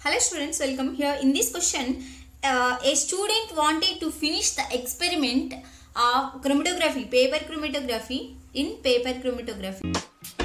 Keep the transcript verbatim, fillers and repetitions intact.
Hello students, welcome here. In this question, uh, a student wanted to finish the experiment of chromatography, paper chromatography in paper chromatography.